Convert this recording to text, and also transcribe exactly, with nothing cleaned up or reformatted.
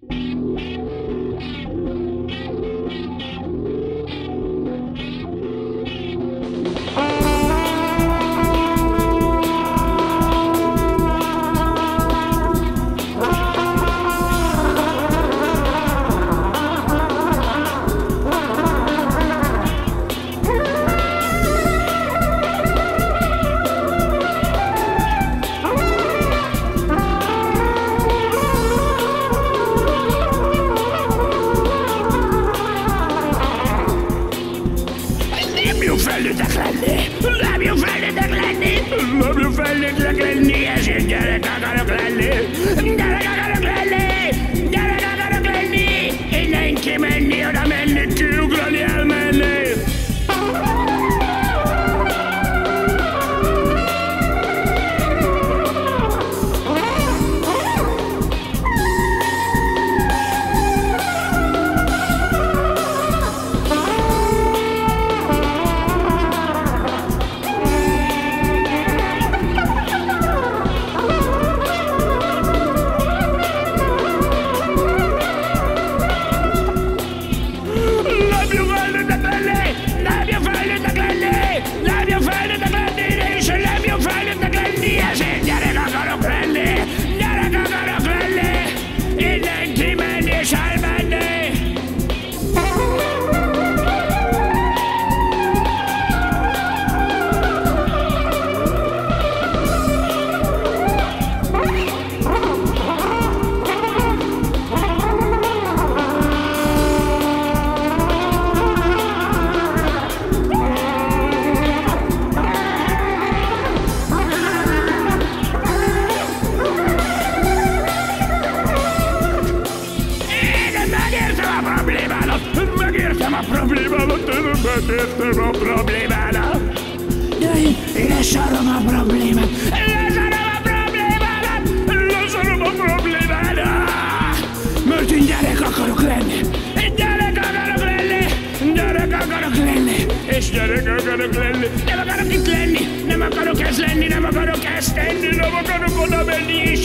Felnőttek lenni! Nem jó felnőttek lenni! Nem jó felnőttek lenni! Ezért gyerek akarok lenni! Gyerek akarok lenni! Gyerek akarok lenni! Innen kimenni, oda menni, kiugrani, elmenni! Megértem a problémámat, megértem a problémámat. De én leszarom a problémát, leszarom a problémámat, leszarom a problémámat. Mert én gyerek akarok lenni, én gyerek akarok lenni, gyerek akarok lenni, és gyerek akarok lenni. Nem akarok itt lenni, nem akarok ez lenni, nem akarok ezt tenni, nem akarok oda menni.